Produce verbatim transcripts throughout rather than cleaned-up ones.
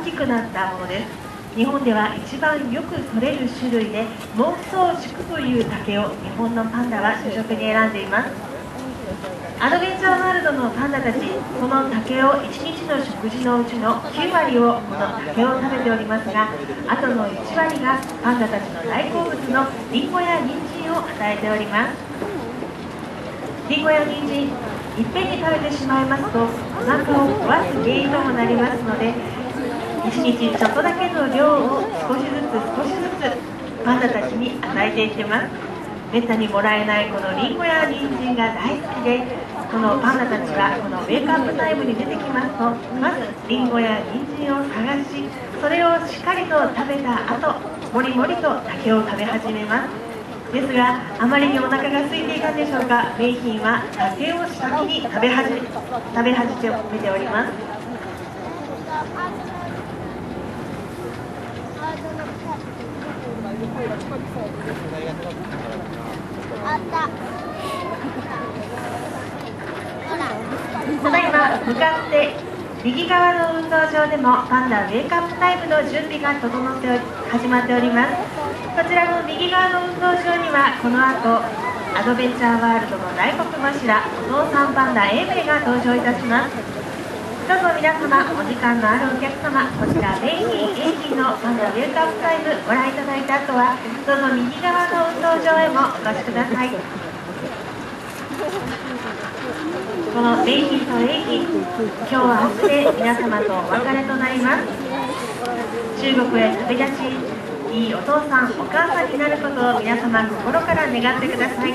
きくなったものです。日本では一番よく取れる種類で、モンソウシクという竹を日本のパンダは主食に選んでいます。アドベンチャーワールドのパンダたち、この竹をいちにちの食事のうちのきゅうわりをこの竹を食べておりますが、あとのいちわりがパンダたちの大好物のリンゴやニンジンを与えております。リンゴやニンジン、いっぺんに食べてしまいますとお腹を壊す原因ともなりますので、いちにちちょっとだけの量を少しずつ少しずつパンダたちに与えていってます。めったにもらえないこのリンゴやニンジンが大好きで、このパンダたちはこのウェイクアップタイムに出てきますと、まずリンゴやニンジンを探し、それをしっかりと食べた後、もりもりと竹を食べ始めます。ですが、あまりにお腹が空いていたんでしょうか、メイヒンは竹を先に食べ始め食べ始めております。ただいま向かって右側の運動場でもパンダウェイクアップタイムの準備が整っており始まっております。こちらの右側の運動場にはこの後アドベンチャーワールドの大黒柱お父さんパンダ永明が登場いたします。どうぞ皆様、お時間のあるお客様、こちらメイヒン、エイヒンのパンダウェイクアップタイムご覧いただいた後は、どうぞ右側の運動場へもお越しください。このメイヒンとエイヒン、今日は明日で皆様とお別れとなります。中国へ旅立ち、いいお父さん、お母さんになることを皆様心から願ってください。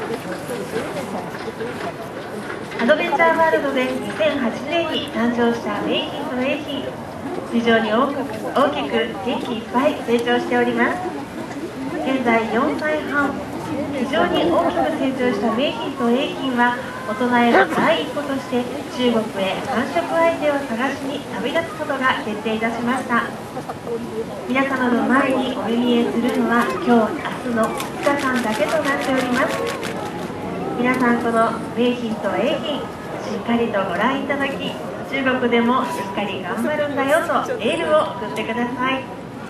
アドベンチャーワールドでにせんはちねんに誕生したメイヒンとエイヒン、非常に大きく大きく元気いっぱい成長しております。現在よんさいはん、非常に大きく成長したメイヒンとエイヒンは大人への第一歩として中国へ繁殖相手を探しに旅立つことが決定いたしました。皆様の前にお目見えするのは今日明日のふつかかんだけとなっております。皆さん、このメイヒンとエイヒン、しっかりとご覧いただき、中国でもしっかり頑張るんだよとエールを送ってください。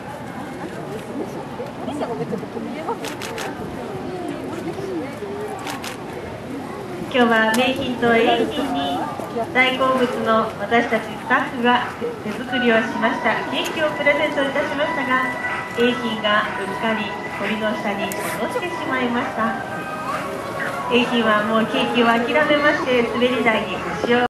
今日はメイヒンとエイヒンに大好物の私たちスタッフが手作りをしましたケーキをプレゼントいたしましたが、エイヒンがうっかり鳥の下に落としてしまいました。エイヒンはもうケーキを諦めまして、滑り台に腰を